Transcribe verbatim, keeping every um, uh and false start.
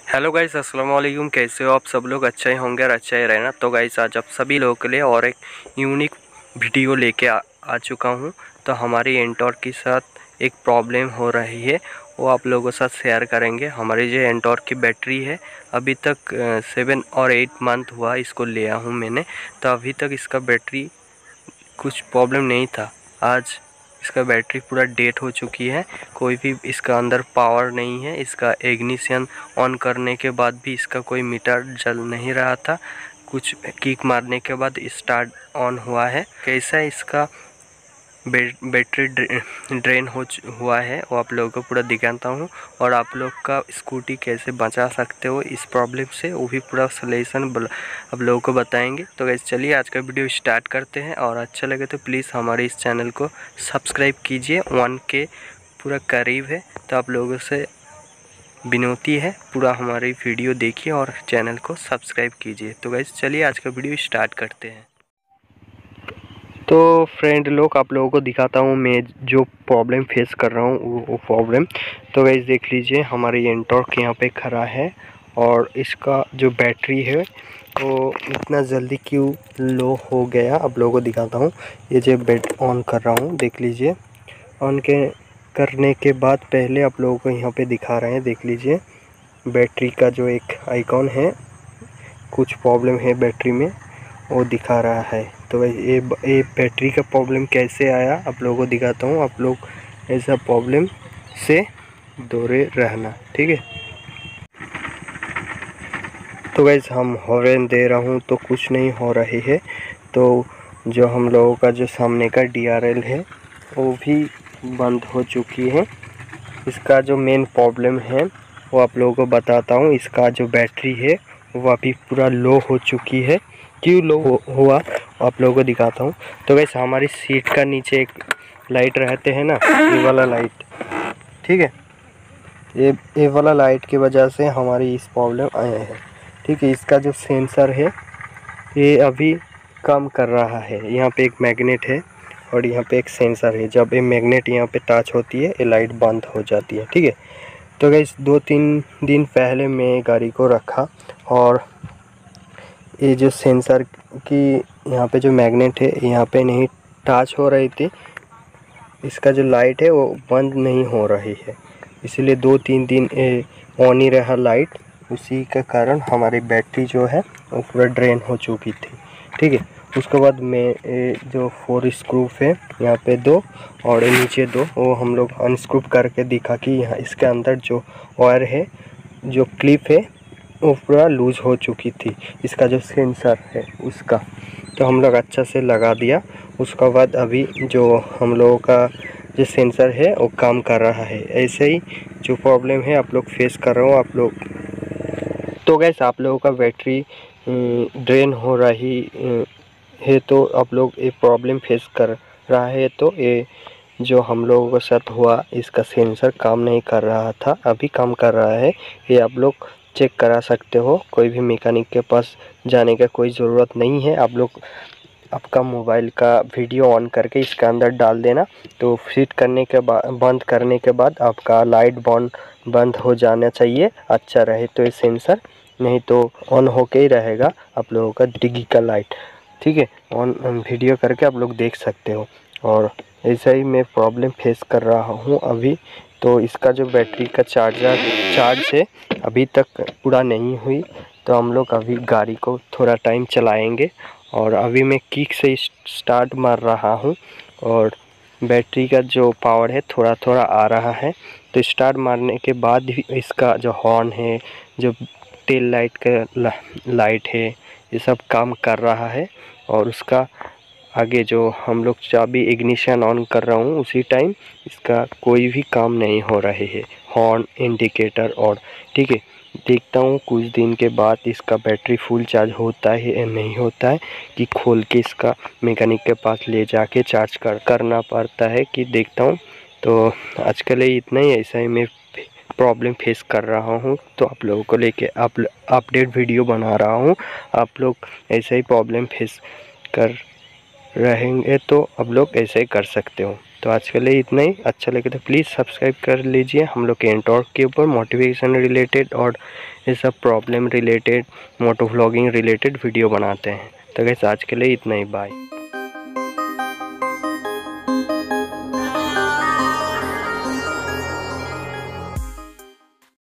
Hello guys, अस्सलाम वालेकुम। कैसे हो आप सब लोग? अच्छा ही होंगे और अच्छा ही रहना। तो गाइस, आज आप सभी लोगों के लिए और एक यूनिक वीडियो लेके आ, आ चुका हूं। तो हमारी एंटोर के साथ एक प्रॉब्लम हो रही है, वो आप लोगों के साथ शेयर करेंगे। हमारी जो एंटोर की बैटरी है, अभी तक सेवन और एट मंथ हुआ इसको लिया हूँ मैंने, तो अभी तक इसका बैटरी कुछ प्रॉब्लम नहीं था। आज इसका बैटरी पूरा डेड हो चुकी है, कोई भी इसका अंदर पावर नहीं है। इसका इग्निशन ऑन करने के बाद भी इसका कोई मीटर जल नहीं रहा था। कुछ किक मारने के बाद स्टार्ट ऑन हुआ है। कैसा इसका बैटरी ड्रेन हो हुआ है वो आप लोगों को पूरा दिखाता हूँ, और आप लोग का स्कूटी कैसे बचा सकते हो इस प्रॉब्लम से, वो भी पूरा सॉल्यूशन आप लोगों को बताएंगे। तो गाइस चलिए आज का वीडियो स्टार्ट करते हैं, और अच्छा लगे तो प्लीज़ हमारे इस चैनल को सब्सक्राइब कीजिए। वन के पूरा करीब है, तो आप लोगों से विनती है पूरा हमारी वीडियो देखिए और चैनल को सब्सक्राइब कीजिए। तो गाइस चलिए आज का वीडियो स्टार्ट करते हैं। तो फ्रेंड लोग, आप लोगों को दिखाता हूँ मैं जो प्रॉब्लम फेस कर रहा हूँ वो प्रॉब्लम। तो गाइस देख लीजिए, हमारी एंटॉर्क यहाँ पे खड़ा है, और इसका जो बैटरी है वो इतना जल्दी क्यों लो हो गया आप लोगों को दिखाता हूँ। ये जो बैट ऑन कर रहा हूँ, देख लीजिए। ऑन के करने के बाद पहले आप लोगों को यहाँ पे दिखा रहे हैं, देख लीजिए बैटरी का जो एक आइकॉन है, कुछ प्रॉब्लम है बैटरी में वो दिखा रहा है। तो ये ये बैटरी का प्रॉब्लम कैसे आया आप लोगों को दिखाता हूँ। आप लोग ऐसा प्रॉब्लम से दूर रहना, ठीक है। तो गाइस हम हॉर्न दे रहा हूँ तो कुछ नहीं हो रही है। तो जो हम लोगों का जो सामने का डी आर एल है वो भी बंद हो चुकी है। इसका जो मेन प्रॉब्लम है वो आप लोगों को बताता हूँ। इसका जो बैटरी है वो अभी पूरा लो हो चुकी है। क्यों लो हो, हुआ आप लोगों को दिखाता हूँ। तो वैसे हमारी सीट का नीचे एक लाइट रहते हैं ना, ये वाला लाइट, ठीक है। ये ये वाला लाइट की वजह से हमारी इस प्रॉब्लम आए हैं, ठीक है। इसका जो सेंसर है ये अभी काम कर रहा है। यहाँ पे एक मैग्नेट है और यहाँ पे एक सेंसर है। जब ये मैग्नेट यहाँ पे टच होती है ये लाइट बंद हो जाती है, ठीक है। तो गाइस दो तीन दिन पहले मैं गाड़ी को रखा, और ये जो सेंसर की यहाँ पे जो मैग्नेट है यहाँ पे नहीं टच हो रही थी। इसका जो लाइट है वो बंद नहीं हो रही है, इसलिए दो तीन दिन ऑन ही रहा लाइट। उसी के कारण हमारी बैटरी जो है वो पूरा ड्रेन हो चुकी थी, ठीक है। उसके बाद में जो फोर स्क्रू है यहाँ पे दो और नीचे दो, वो हम लोग अनस्क्रू करके दिखा कि यहाँ इसके अंदर जो वायर है, जो क्लिप है वो पूरा लूज हो चुकी थी। इसका जो सेंसर है उसका तो हम लोग अच्छा से लगा दिया। उसके बाद अभी जो हम लोगों का जो सेंसर है वो काम कर रहा है। ऐसे ही जो प्रॉब्लम है आप लोग फेस कर रहे हो आप लोग। तो गैस आप लोगों का बैटरी ड्रेन हो रही है तो आप लोग ये प्रॉब्लम फेस कर रहा है, तो ये जो हम लोगों के साथ हुआ, इसका सेंसर काम नहीं कर रहा था, अभी काम कर रहा है। ये आप लोग चेक करा सकते हो। कोई भी मैकेनिक के पास जाने का कोई ज़रूरत नहीं है। आप लोग आपका मोबाइल का वीडियो ऑन करके इसके अंदर डाल देना, तो फिट करने के बाद बंद करने के बाद आपका लाइट बंद बंद हो जाना चाहिए। अच्छा रहे तो ये सेंसर, नहीं तो ऑन होके ही रहेगा आप लोगों का डिग्गी का लाइट, ठीक है। ऑन वीडियो करके आप लोग देख सकते हो। और ऐसा ही मैं प्रॉब्लम फेस कर रहा हूँ अभी। तो इसका जो बैटरी का चार्जर चार्ज है अभी तक पूरा नहीं हुई, तो हम लोग अभी गाड़ी को थोड़ा टाइम चलाएंगे। और अभी मैं किक से स्टार्ट मार रहा हूँ, और बैटरी का जो पावर है थोड़ा थोड़ा आ रहा है। तो स्टार्ट मारने के बाद भी इसका जो हॉर्न है, जो टेल लाइट का लाइट है, ये सब काम कर रहा है। और उसका आगे जो हम लोग चाबी इग्निशन ऑन कर रहा हूँ उसी टाइम इसका कोई भी काम नहीं हो रहे है, हॉर्न, इंडिकेटर और, ठीक है। देखता हूँ कुछ दिन के बाद इसका बैटरी फुल चार्ज होता है या नहीं होता है, कि खोल के इसका मैकेनिक के पास ले जाके चार्ज कर करना पड़ता है कि देखता हूँ। तो आज के लिए इतना ही। ऐसा ही मैं प्रॉब्लम फेस कर रहा हूँ, तो आप लोगों को लेके आप अपडेट वीडियो बना रहा हूँ। आप लोग ऐसा ही प्रॉब्लम फेस कर रहेंगे तो आप लोग ऐसे ही कर सकते हो। तो आज के लिए इतना ही। अच्छा लगे तो प्लीज़ सब्सक्राइब कर लीजिए। हम लोग के एंटॉर्क के ऊपर मोटिवेशन रिलेटेड और ये सब problem related, moto vlogging related video बनाते हैं। तो गाइस आज के लिए इतना ही, बाय।